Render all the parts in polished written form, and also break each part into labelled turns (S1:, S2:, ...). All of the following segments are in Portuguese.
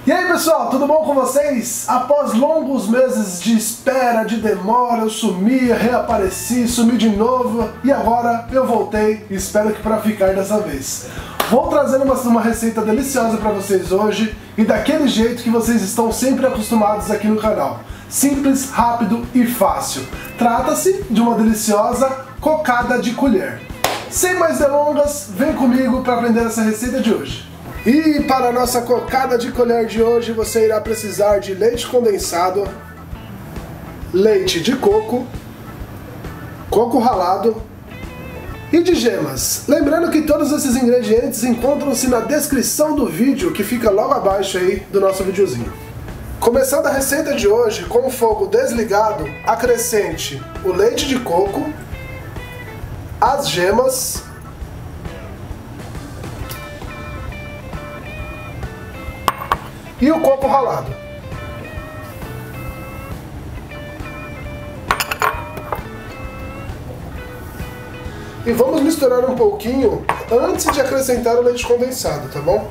S1: E aí pessoal, tudo bom com vocês? Após longos meses de espera, de demora, eu sumia, reapareci, sumi de novo e agora eu voltei e espero que para ficar dessa vez. Vou trazer uma receita deliciosa para vocês hoje e daquele jeito que vocês estão sempre acostumados aqui no canal. Simples, rápido e fácil. Trata-se de uma deliciosa cocada de colher. Sem mais delongas, vem comigo para aprender essa receita de hoje. E para a nossa cocada de colher de hoje, você irá precisar de leite condensado, leite de coco, coco ralado e de gemas. Lembrando que todos esses ingredientes encontram-se na descrição do vídeo, que fica logo abaixo aí do nosso videozinho. Começando a receita de hoje, com o fogo desligado, acrescente o leite de coco, as gemas e o coco ralado. E vamos misturar um pouquinho antes de acrescentar o leite condensado, tá bom?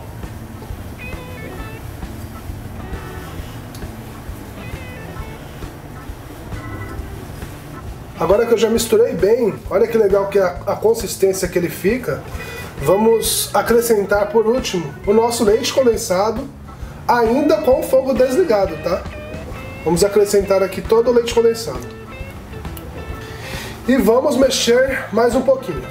S1: Agora que eu já misturei bem, olha que legal que a consistência que ele fica, vamos acrescentar por último o nosso leite condensado, ainda com o fogo desligado, tá? Vamos acrescentar aqui todo o leite condensado. E vamos mexer mais um pouquinho.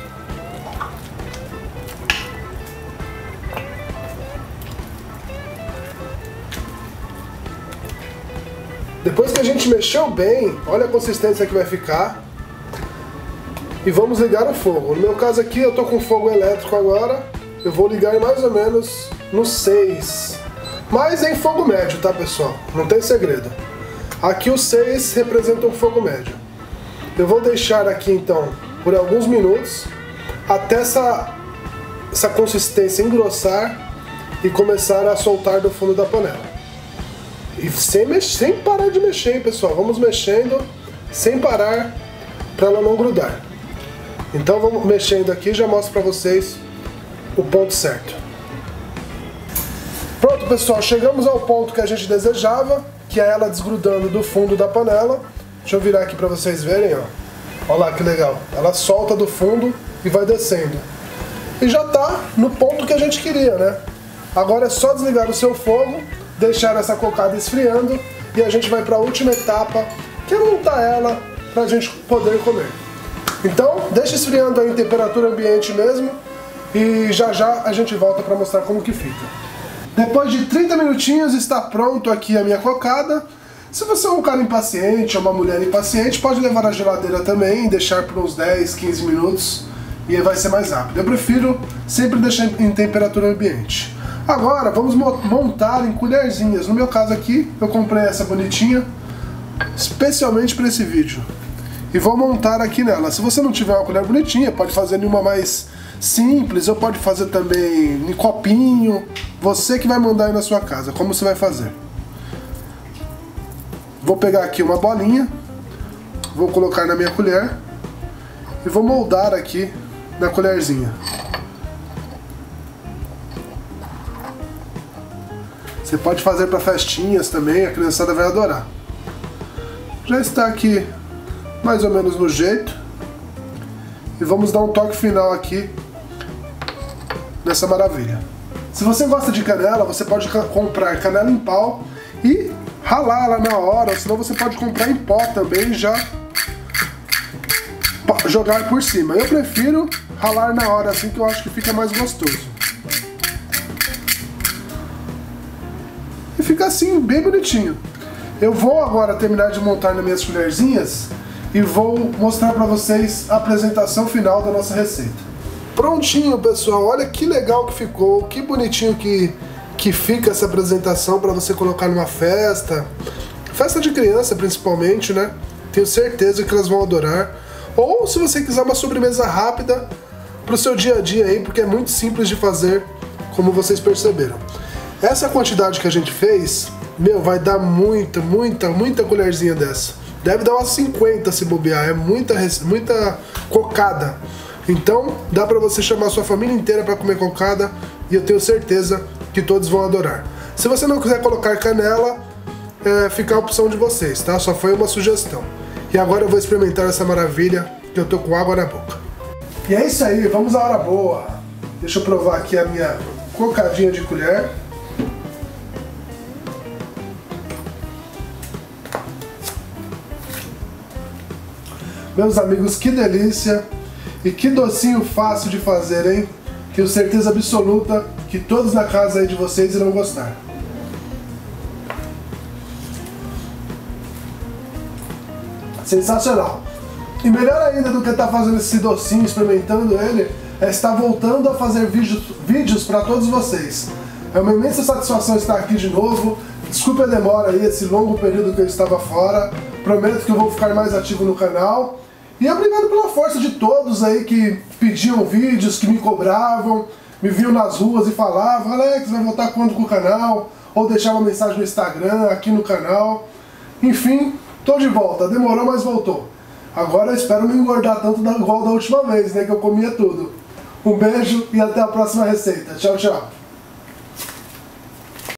S1: Depois que a gente mexeu bem, olha a consistência que vai ficar. E vamos ligar o fogo. No meu caso aqui, eu tô com fogo elétrico agora. Eu vou ligar mais ou menos no 6. Mas em fogo médio, tá pessoal? Não tem segredo. Aqui o 6 representa um fogo médio. Eu vou deixar aqui então por alguns minutos até essa consistência engrossar e começar a soltar do fundo da panela. E sem parar de mexer, hein, pessoal? Vamos mexendo sem parar para ela não grudar. Então vamos mexendo aqui e já mostro para vocês o ponto certo. Pronto, pessoal, chegamos ao ponto que a gente desejava, que é ela desgrudando do fundo da panela. Deixa eu virar aqui para vocês verem, ó. Olha lá que legal. Ela solta do fundo e vai descendo. E já tá no ponto que a gente queria, né? Agora é só desligar o seu fogo, deixar essa cocada esfriando e a gente vai para a última etapa, que é montar ela para a gente poder comer. Então, deixa esfriando aí em temperatura ambiente mesmo e já já a gente volta para mostrar como que fica. Depois de 30 minutinhos está pronto aqui a minha cocada. Se você é um cara impaciente ou uma mulher impaciente, pode levar na geladeira também e deixar por uns 10, 15 minutos e vai ser mais rápido. Eu prefiro sempre deixar em temperatura ambiente. Agora vamos montar em colherzinhas. No meu caso aqui, eu comprei essa bonitinha, especialmente para esse vídeo. E vou montar aqui nela. Se você não tiver uma colher bonitinha, pode fazer em uma mais simples, ou pode fazer também em copinho. Você que vai mandar aí na sua casa, como você vai fazer. Vou pegar aqui uma bolinha, vou colocar na minha colher e vou moldar aqui na colherzinha. Você pode fazer para festinhas também, a criançada vai adorar. Já está aqui mais ou menos no jeito. E vamos dar um toque final aqui nessa maravilha. Se você gosta de canela, você pode comprar canela em pau e ralar ela na hora, senão você pode comprar em pó também e já jogar por cima. Eu prefiro ralar na hora assim, que eu acho que fica mais gostoso. E fica assim, bem bonitinho. Eu vou agora terminar de montar nas minhas colherzinhas e vou mostrar para vocês a apresentação final da nossa receita. Prontinho, pessoal, olha que legal que ficou, que bonitinho que fica essa apresentação para você colocar numa festa de criança principalmente, né? Tenho certeza que elas vão adorar. Ou se você quiser uma sobremesa rápida para o seu dia a dia aí, porque é muito simples de fazer, como vocês perceberam. Essa quantidade que a gente fez, meu, vai dar muita colherzinha dessa. Deve dar umas 50 se bobear, é muita cocada. Então dá pra você chamar a sua família inteira pra comer cocada e eu tenho certeza que todos vão adorar. Se você não quiser colocar canela, fica a opção de vocês, tá? Só foi uma sugestão. E agora eu vou experimentar essa maravilha, que eu tô com água na boca. E é isso aí, vamos à hora boa. Deixa eu provar aqui a minha cocadinha de colher. Meus amigos, que delícia e que docinho fácil de fazer, hein? Tenho certeza absoluta que todos na casa aí de vocês irão gostar. Sensacional! E melhor ainda do que estar fazendo esse docinho, experimentando ele, é estar voltando a fazer vídeos para todos vocês. É uma imensa satisfação estar aqui de novo. Desculpe a demora aí, esse longo período que eu estava fora. Prometo que eu vou ficar mais ativo no canal. E obrigado pela força de todos aí que pediam vídeos, que me cobravam, me viam nas ruas e falavam: Alex, vai voltar quando com o canal? Ou deixar uma mensagem no Instagram, aqui no canal. Enfim, tô de volta. Demorou, mas voltou. Agora eu espero não engordar tanto igual da última vez, né, que eu comia tudo. Um beijo e até a próxima receita. Tchau, tchau.